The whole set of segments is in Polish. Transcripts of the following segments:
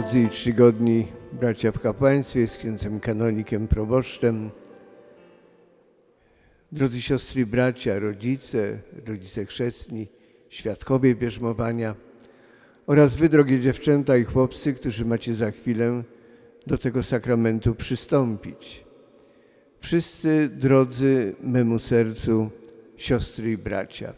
drodzy i czcigodni bracia w kapłaństwie, z księdzem kanonikiem proboszczem, drodzy siostry i bracia, rodzice chrzestni, świadkowie bierzmowania oraz wy, drogie dziewczęta i chłopcy, którzy macie za chwilę do tego sakramentu przystąpić. Wszyscy drodzy memu sercu, siostry i bracia.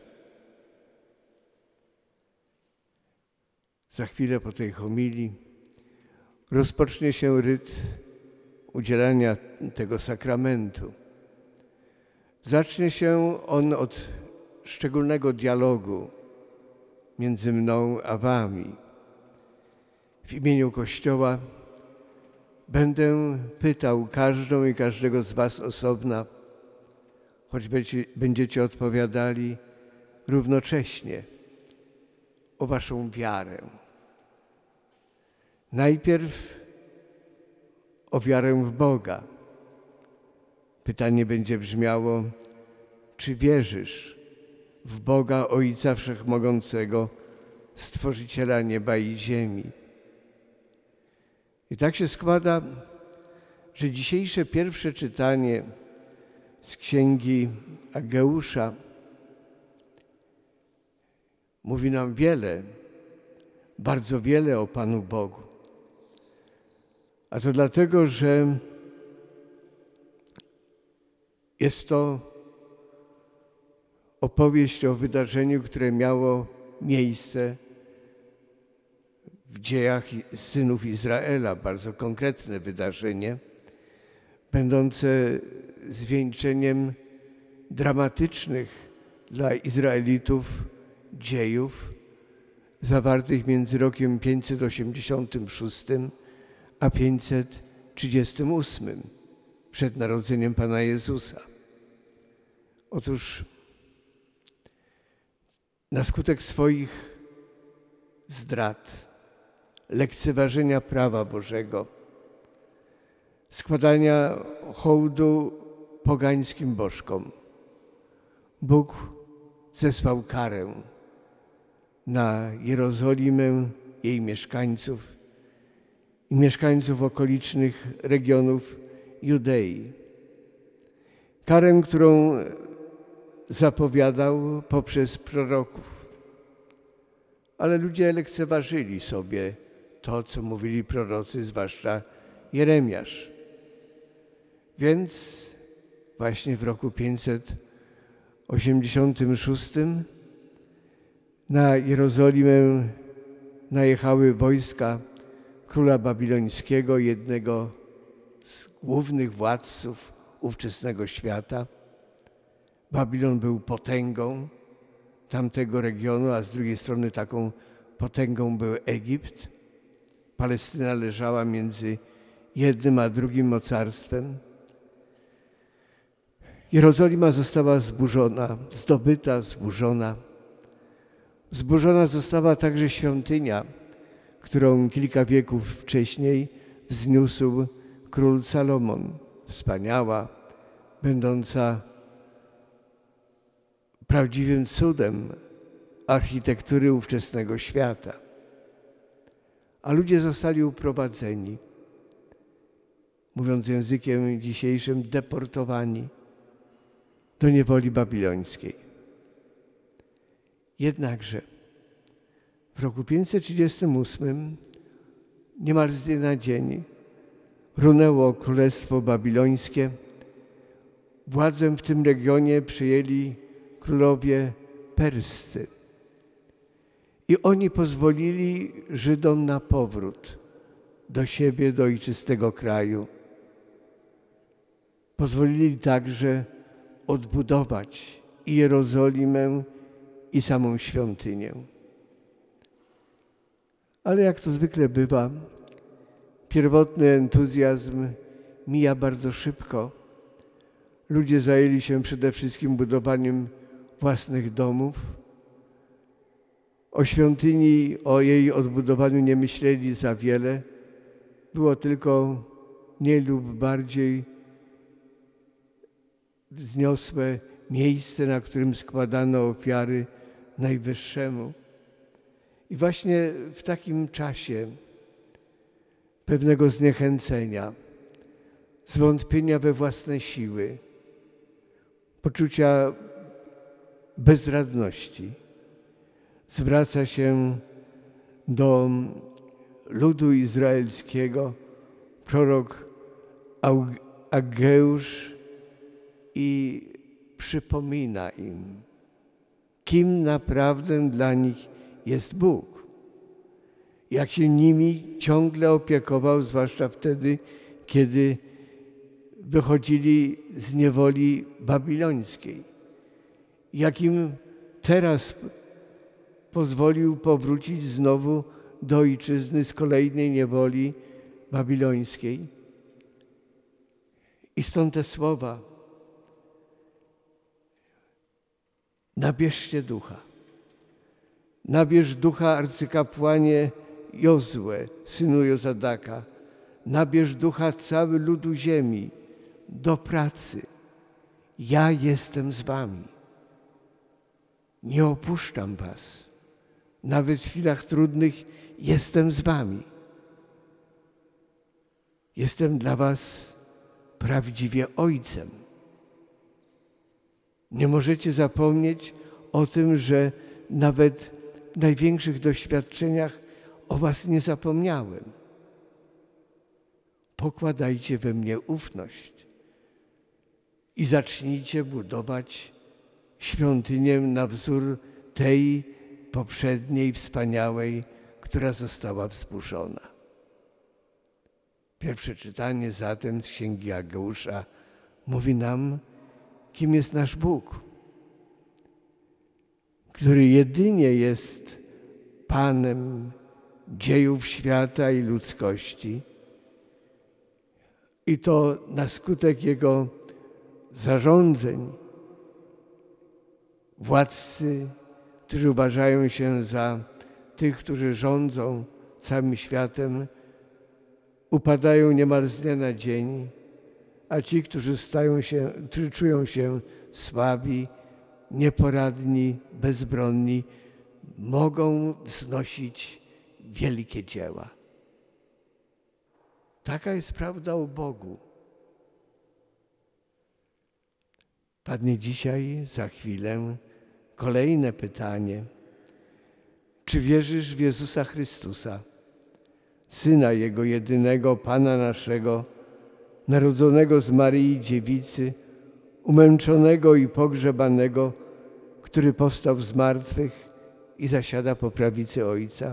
Za chwilę po tej homilii rozpocznie się ryt udzielania tego sakramentu. Zacznie się on od szczególnego dialogu między mną a wami. W imieniu Kościoła będę pytał każdą i każdego z was osobna, choć będziecie odpowiadali równocześnie o waszą wiarę. Najpierw o wiarę w Boga. Pytanie będzie brzmiało: czy wierzysz w Boga Ojca Wszechmogącego, Stworzyciela nieba i ziemi? I tak się składa, że dzisiejsze pierwsze czytanie z Księgi Ageusza mówi nam wiele, bardzo wiele o Panu Bogu. A to dlatego, że jest to opowieść o wydarzeniu, które miało miejsce w dziejach synów Izraela, bardzo konkretne wydarzenie, będące zwieńczeniem dramatycznych dla Izraelitów dziejów zawartych między rokiem 586 a 538 przed narodzeniem Pana Jezusa. Otóż na skutek swoich zdrad, lekceważenia prawa Bożego, składania hołdu pogańskim bożkom, Bóg zesłał karę na Jerozolimę, jej mieszkańców i mieszkańców okolicznych regionów Judei. Karę, którą zapowiadał poprzez proroków. Ale ludzie lekceważyli sobie to, co mówili prorocy, zwłaszcza Jeremiasz. Więc właśnie w roku 586 na Jerozolimę najechały wojska króla babilońskiego, jednego z głównych władców ówczesnego świata. Babilon był potęgą tamtego regionu, a z drugiej strony taką potęgą był Egipt. Palestyna leżała między jednym a drugim mocarstwem. Jerozolima została zburzona, zdobyta, zburzona. Zburzona została także świątynia, którą kilka wieków wcześniej wzniósł król Salomon. Wspaniała, będąca prawdziwym cudem architektury ówczesnego świata. A ludzie zostali uprowadzeni, mówiąc językiem dzisiejszym, deportowani do niewoli babilońskiej. Jednakże w roku 538 niemal z dnia na dzień runęło Królestwo Babilońskie. Władzę w tym regionie przejęli królowie perscy. I oni pozwolili Żydom na powrót do siebie, do ojczystego kraju. Pozwolili także odbudować i Jerozolimę, i samą świątynię. Ale jak to zwykle bywa, pierwotny entuzjazm mija bardzo szybko. Ludzie zajęli się przede wszystkim budowaniem własnych domów. O świątyni, o jej odbudowaniu nie myśleli za wiele. Było tylko mniej lub bardziej wzniosłe miejsce, na którym składano ofiary Najwyższemu. I właśnie w takim czasie pewnego zniechęcenia, zwątpienia we własne siły, poczucia bezradności, zwraca się do ludu izraelskiego prorok Ageusz i przypomina im, kim naprawdę dla nich jest Bóg. Jak się nimi ciągle opiekował, zwłaszcza wtedy, kiedy wychodzili z niewoli babilońskiej. Jak im teraz pozwolił powrócić znowu do ojczyzny z kolejnej niewoli babilońskiej. I stąd te słowa: nabierzcie ducha. Nabierz ducha, arcykapłanie Jozue, synu Jozadaka. Nabierz ducha, cały ludu ziemi, do pracy. Ja jestem z wami. Nie opuszczam was. Nawet w chwilach trudnych jestem z wami. Jestem dla was prawdziwie Ojcem. Nie możecie zapomnieć o tym, że nawet w największych doświadczeniach o was nie zapomniałem. Pokładajcie we mnie ufność i zacznijcie budować świątynię na wzór tej poprzedniej, wspaniałej, która została wzburzona. Pierwsze czytanie zatem z Księgi Ageusza mówi nam, kim jest nasz Bóg, który jedynie jest Panem dziejów świata i ludzkości. I to na skutek Jego zarządzeń władcy, którzy uważają się za tych, którzy rządzą całym światem, upadają niemal z dnia na dzień, a ci, którzy czują się słabi, nieporadni, bezbronni, mogą wznosić wielkie dzieła. Taka jest prawda o Bogu. Padnie dzisiaj, za chwilę, kolejne pytanie. Czy wierzysz w Jezusa Chrystusa, Syna Jego jedynego, Pana naszego, narodzonego z Maryi Dziewicy, umęczonego i pogrzebanego, który powstał z martwych i zasiada po prawicy Ojca?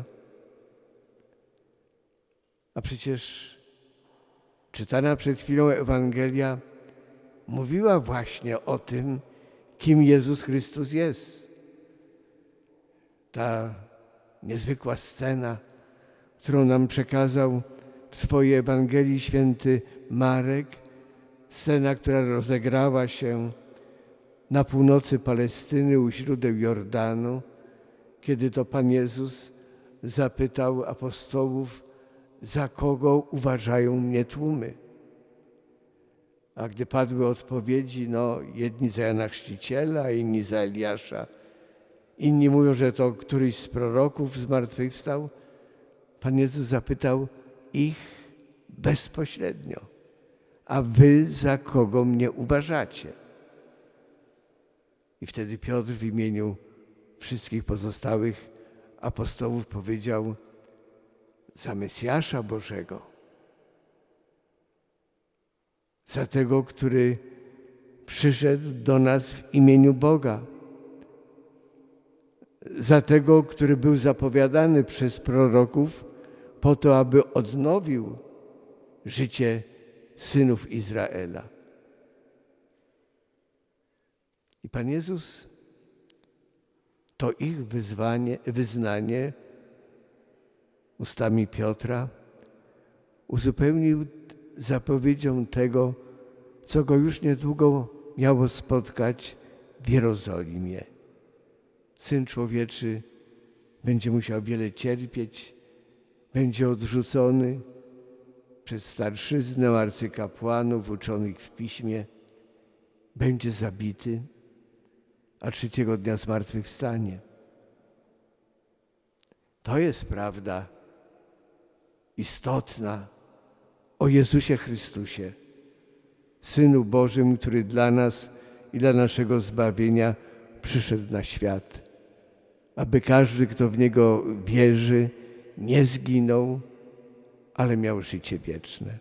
A przecież czytana przed chwilą Ewangelia mówiła właśnie o tym, kim Jezus Chrystus jest. Ta niezwykła scena, którą nam przekazał w swojej Ewangelii święty Marek, scena, która rozegrała się na północy Palestyny u źródeł Jordanu, kiedy to Pan Jezus zapytał apostołów, za kogo uważają mnie tłumy. A gdy padły odpowiedzi, jedni za Jana Chrzciciela, inni za Eliasza, inni mówią, że to któryś z proroków zmartwychwstał, Pan Jezus zapytał ich bezpośrednio: a wy za kogo mnie uważacie? I wtedy Piotr w imieniu wszystkich pozostałych apostołów powiedział: za Mesjasza Bożego, za tego, który przyszedł do nas w imieniu Boga, za tego, który był zapowiadany przez proroków po to, aby odnowił życie synów Izraela. I Pan Jezus to ich wyznanie ustami Piotra uzupełnił zapowiedzią tego, co go już niedługo miało spotkać w Jerozolimie. Syn Człowieczy będzie musiał wiele cierpieć, będzie odrzucony przez starszyznę arcykapłanów uczonych w piśmie, będzie zabity, a trzeciego dnia zmartwychwstanie. To jest prawda istotna o Jezusie Chrystusie, Synu Bożym, który dla nas i dla naszego zbawienia przyszedł na świat, aby każdy, kto w Niego wierzy, nie zginął, ale miał życie wieczne.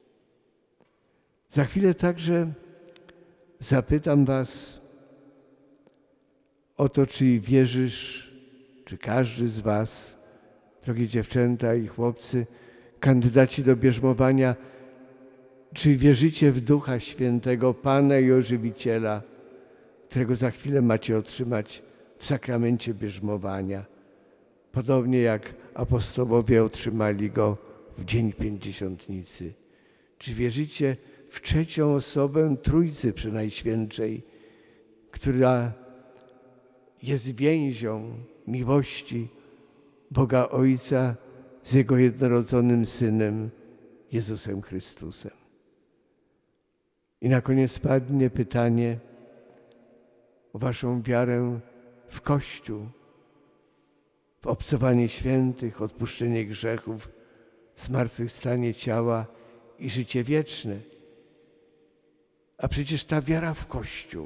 Za chwilę także zapytam was o to, czy wierzysz, czy każdy z was, drogie dziewczęta i chłopcy, kandydaci do bierzmowania, czy wierzycie w Ducha Świętego, Pana i Ożywiciela, którego za chwilę macie otrzymać w sakramencie bierzmowania, podobnie jak apostołowie otrzymali go w Dzień Pięćdziesiątnicy. Czy wierzycie w trzecią osobę Trójcy Przenajświętszej, która jest więzią miłości Boga Ojca z Jego jednorodzonym Synem, Jezusem Chrystusem? I na koniec padnie pytanie o waszą wiarę w Kościół, w obcowanie świętych, odpuszczenie grzechów, zmartwychwstanie ciała i życie wieczne. A przecież ta wiara w Kościół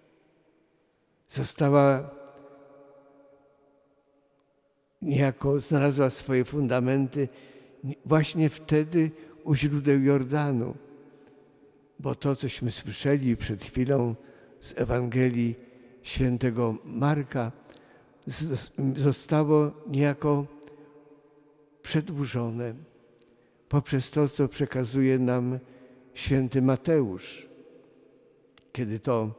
znalazła swoje fundamenty właśnie wtedy u źródeł Jordanu. Bo to, cośmy słyszeli przed chwilą z Ewangelii świętego Marka, zostało niejako przedłużone poprzez to, co przekazuje nam święty Mateusz, kiedy to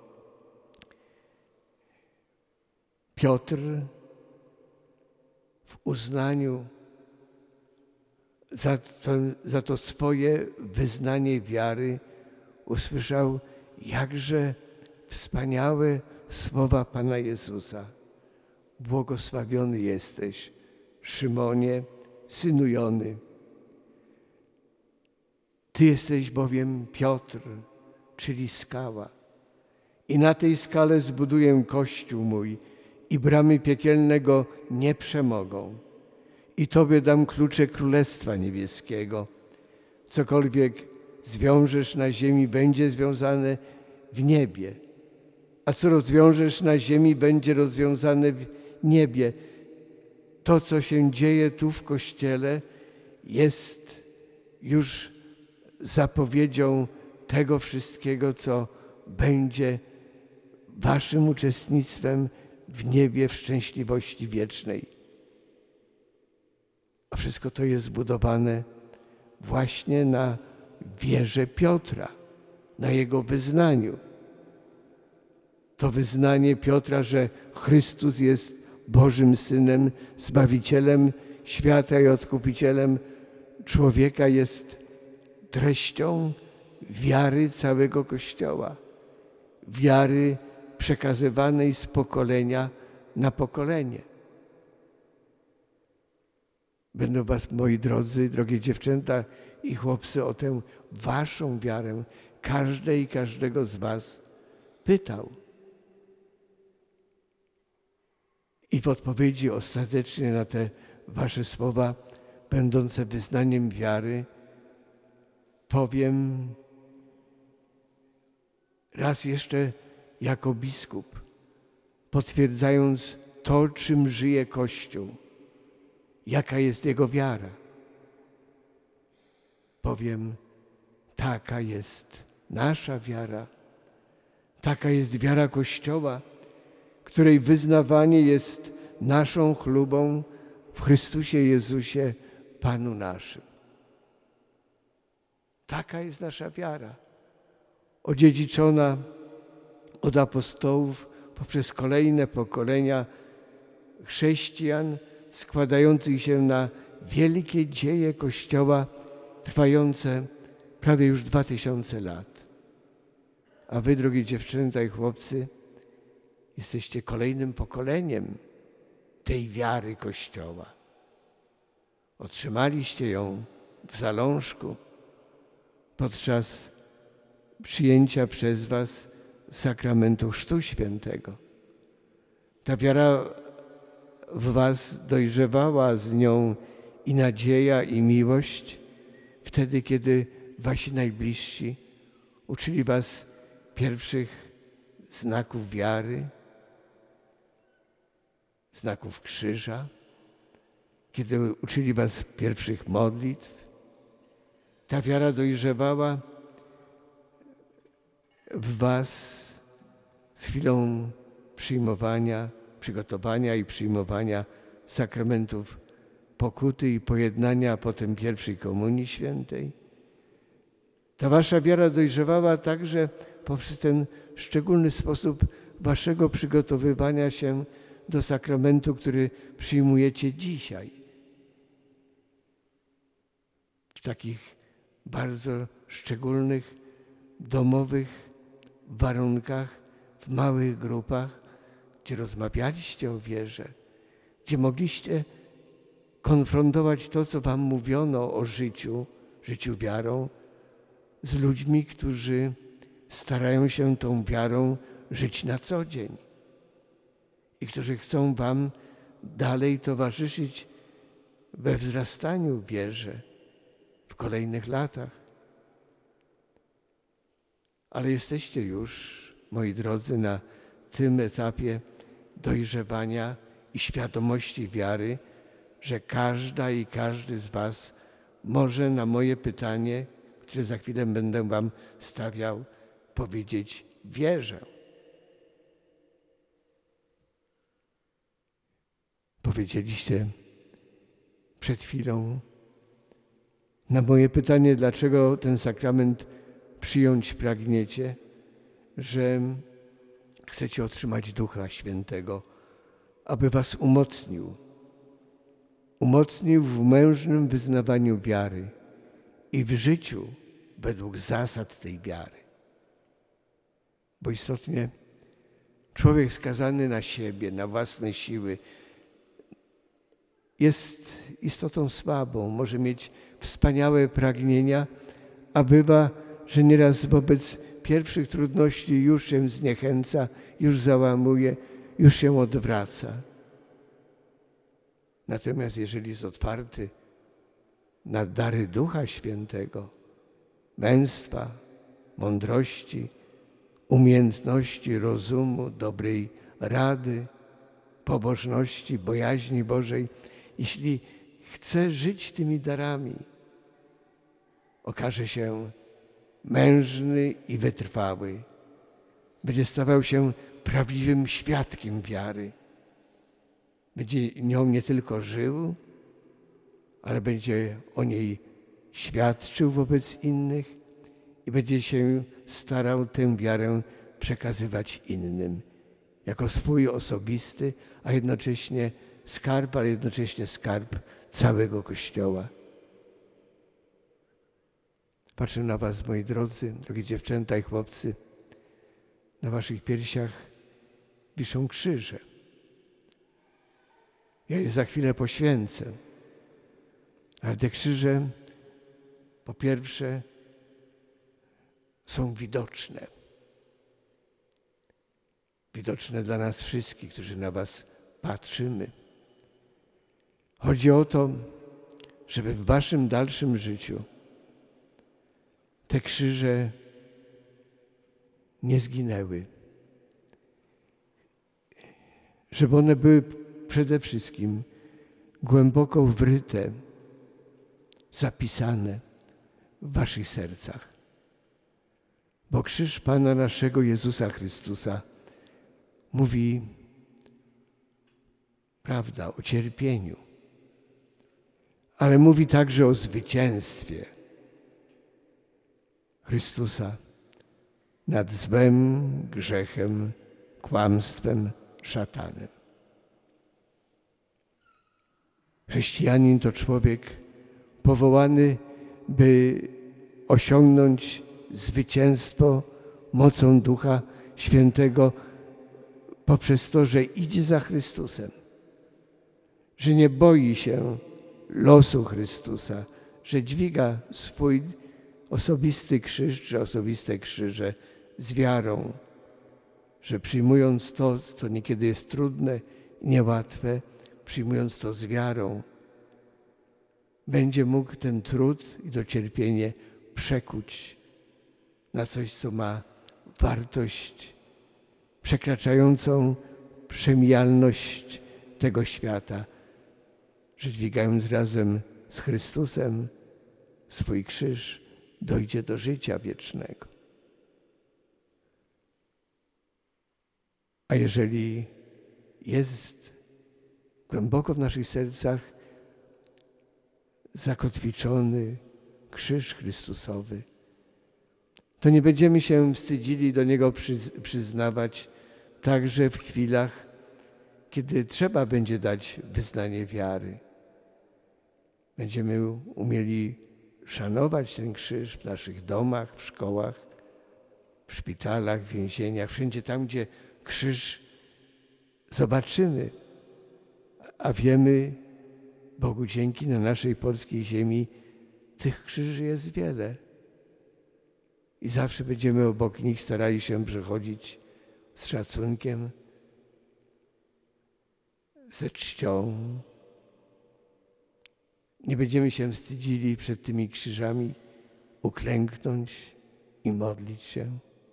Piotr w uznaniu za to swoje wyznanie wiary usłyszał jakże wspaniałe słowa Pana Jezusa. Błogosławiony jesteś, Szymonie, synu Jony. Ty jesteś bowiem Piotr, czyli skała. I na tej skale zbuduję Kościół mój i bramy piekielnego nie przemogą. I Tobie dam klucze Królestwa Niebieskiego. Cokolwiek zwiążesz na ziemi, będzie związane w niebie, a co rozwiążesz na ziemi, będzie rozwiązane w niebie. To, co się dzieje tu w Kościele, jest już zapowiedzią tego wszystkiego, co będzie waszym uczestnictwem w niebie, w szczęśliwości wiecznej. A wszystko to jest zbudowane właśnie na wierze Piotra, na jego wyznaniu. To wyznanie Piotra, że Chrystus jest Bożym Synem, Zbawicielem świata i Odkupicielem człowieka, jest treścią wiary całego Kościoła. Wiary przekazywanej z pokolenia na pokolenie. Będę was, moi drodzy, drogie dziewczęta i chłopcy, o tę waszą wiarę, każdej i każdego z was pytał. I w odpowiedzi ostatecznie na te wasze słowa, będące wyznaniem wiary, powiem raz jeszcze jako biskup, potwierdzając to, czym żyje Kościół, jaka jest jego wiara. Powiem, taka jest nasza wiara, taka jest wiara Kościoła, której wyznawanie jest naszą chlubą w Chrystusie Jezusie, Panu naszym. Taka jest nasza wiara, odziedziczona od apostołów poprzez kolejne pokolenia chrześcijan, składających się na wielkie dzieje Kościoła trwające prawie już 2000 lat. A wy, drogie dziewczęta i chłopcy, jesteście kolejnym pokoleniem tej wiary Kościoła. Otrzymaliście ją w zalążku podczas przyjęcia przez was sakramentu Chrztu Świętego. Ta wiara w was dojrzewała, z nią i nadzieja, i miłość, wtedy, kiedy wasi najbliżsi uczyli was pierwszych znaków wiary, znaków krzyża, kiedy uczyli was pierwszych modlitw. Ta wiara dojrzewała w was z chwilą przyjmowania, przygotowania i przyjmowania sakramentów pokuty i pojednania, a potem pierwszej komunii świętej. Ta wasza wiara dojrzewała także poprzez ten szczególny sposób waszego przygotowywania się do sakramentu, który przyjmujecie dzisiaj. W takich bardzo szczególnych, domowych warunkach, w małych grupach, gdzie rozmawialiście o wierze, gdzie mogliście konfrontować to, co wam mówiono o życiu wiarą, z ludźmi, którzy starają się tą wiarą żyć na co dzień i którzy chcą wam dalej towarzyszyć we wzrastaniu w wierze w kolejnych latach. Ale jesteście już, moi drodzy, na tym etapie dojrzewania i świadomości wiary, że każda i każdy z was może na moje pytanie, które za chwilę będę wam stawiał, powiedzieć: wierzę. Powiedzieliście przed chwilą na moje pytanie, dlaczego ten sakrament przyjąć pragniecie, że chcecie otrzymać Ducha Świętego, aby was umocnił. Umocnił w mężnym wyznawaniu wiary i w życiu według zasad tej wiary. Bo istotnie człowiek skazany na siebie, na własne siły jest istotą słabą, może mieć wspaniałe pragnienia, a bywa, że nieraz wobec pierwszych trudności już się zniechęca, już załamuje, już się odwraca. Natomiast jeżeli jest otwarty na dary Ducha Świętego, męstwa, mądrości, umiejętności, rozumu, dobrej rady, pobożności, bojaźni Bożej, jeśli chce żyć tymi darami, okaże się mężny i wytrwały. Będzie stawał się prawdziwym świadkiem wiary. Będzie nią nie tylko żył, ale będzie o niej świadczył wobec innych i będzie się starał tę wiarę przekazywać innym jako swój osobisty, a jednocześnie skarb, ale jednocześnie skarb całego Kościoła. Patrzę na was, moi drodzy, drogie dziewczęta i chłopcy. Na waszych piersiach wiszą krzyże. Ja je za chwilę poświęcę. Ale te krzyże, po pierwsze, są widoczne. Widoczne dla nas wszystkich, którzy na was patrzymy. Chodzi o to, żeby w waszym dalszym życiu te krzyże nie zginęły. Żeby one były przede wszystkim głęboko wryte, zapisane w waszych sercach. Bo krzyż Pana naszego Jezusa Chrystusa mówi prawda o cierpieniu, ale mówi także o zwycięstwie Chrystusa nad złem, grzechem, kłamstwem, szatanem. Chrześcijanin to człowiek powołany, by osiągnąć zwycięstwo mocą Ducha Świętego poprzez to, że idzie za Chrystusem, że nie boi się losu Chrystusa, że dźwiga swój osobisty krzyż czy osobiste krzyże z wiarą, że przyjmując to, co niekiedy jest trudne i niełatwe, przyjmując to z wiarą, będzie mógł ten trud i to cierpienie przekuć na coś, co ma wartość przekraczającą przemijalność tego świata, że dźwigając razem z Chrystusem swój krzyż, dojdzie do życia wiecznego. A jeżeli jest głęboko w naszych sercach zakotwiczony krzyż Chrystusowy, to nie będziemy się wstydzili do Niego przyznawać także w chwilach, kiedy trzeba będzie dać wyznanie wiary. Będziemy umieli szanować ten krzyż w naszych domach, w szkołach, w szpitalach, w więzieniach, wszędzie tam, gdzie krzyż zobaczymy, a wiemy, Bogu dzięki, na naszej polskiej ziemi tych krzyży jest wiele. I zawsze będziemy obok nich starali się przechodzić z szacunkiem, ze czcią. Nie będziemy się wstydzili przed tymi krzyżami uklęknąć i modlić się.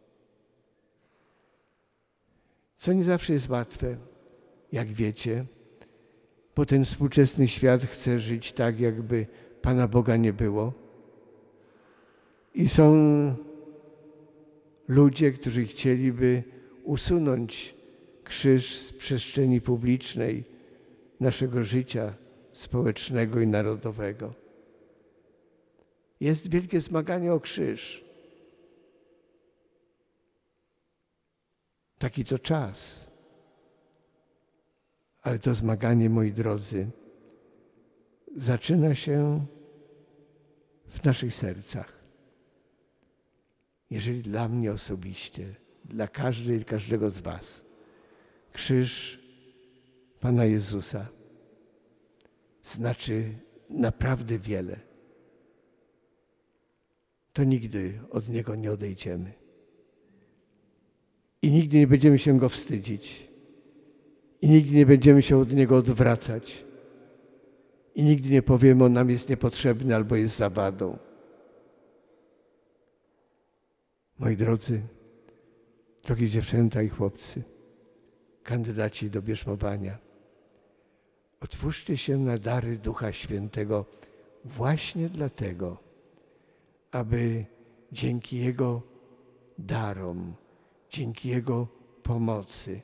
Co nie zawsze jest łatwe, jak wiecie, bo ten współczesny świat chce żyć tak, jakby Pana Boga nie było. I są ludzie, którzy chcieliby usunąć krzyż z przestrzeni publicznej naszego życia społecznego i narodowego. Jest wielkie zmaganie o krzyż. Taki to czas. Ale to zmaganie, moi drodzy, zaczyna się w naszych sercach. Jeżeli dla mnie osobiście, dla każdej i każdego z was, krzyż Pana Jezusa znaczy naprawdę wiele, to nigdy od Niego nie odejdziemy. I nigdy nie będziemy się Go wstydzić. I nigdy nie będziemy się od Niego odwracać. I nigdy nie powiemy, on nam jest niepotrzebny albo jest zawadą. Moi drodzy, drogie dziewczęta i chłopcy, kandydaci do bierzmowania, otwórzcie się na dary Ducha Świętego właśnie dlatego, aby dzięki Jego darom, dzięki Jego pomocy,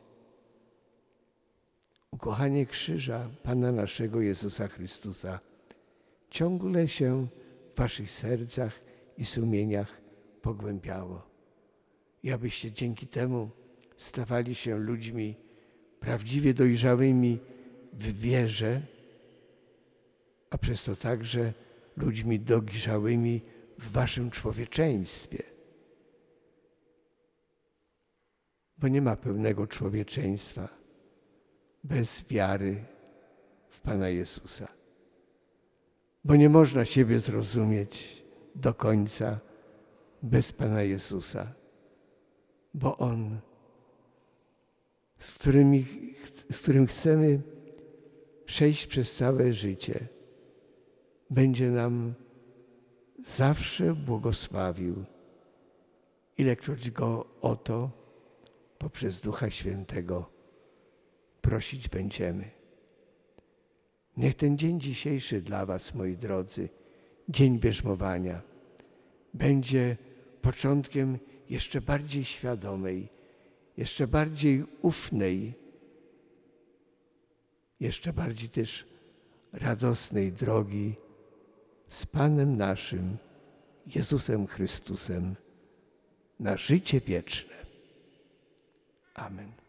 ukochanie krzyża Pana naszego Jezusa Chrystusa ciągle się w waszych sercach i sumieniach pogłębiało. I abyście dzięki temu stawali się ludźmi prawdziwie dojrzałymi w wierze, a przez to także ludźmi dojrzałymi w waszym człowieczeństwie. Bo nie ma pełnego człowieczeństwa bez wiary w Pana Jezusa. Bo nie można siebie zrozumieć do końca bez Pana Jezusa. Bo On, z którym chcemy przejść przez całe życie, będzie nam zawsze błogosławił, ilekroć Go o to poprzez Ducha Świętego prosić będziemy. Niech ten dzień dzisiejszy dla was, moi drodzy, dzień bierzmowania, będzie początkiem jeszcze bardziej świadomej, jeszcze bardziej ufnej, jeszcze bardziej też radosnej drogi z Panem naszym, Jezusem Chrystusem, na życie wieczne. Amen.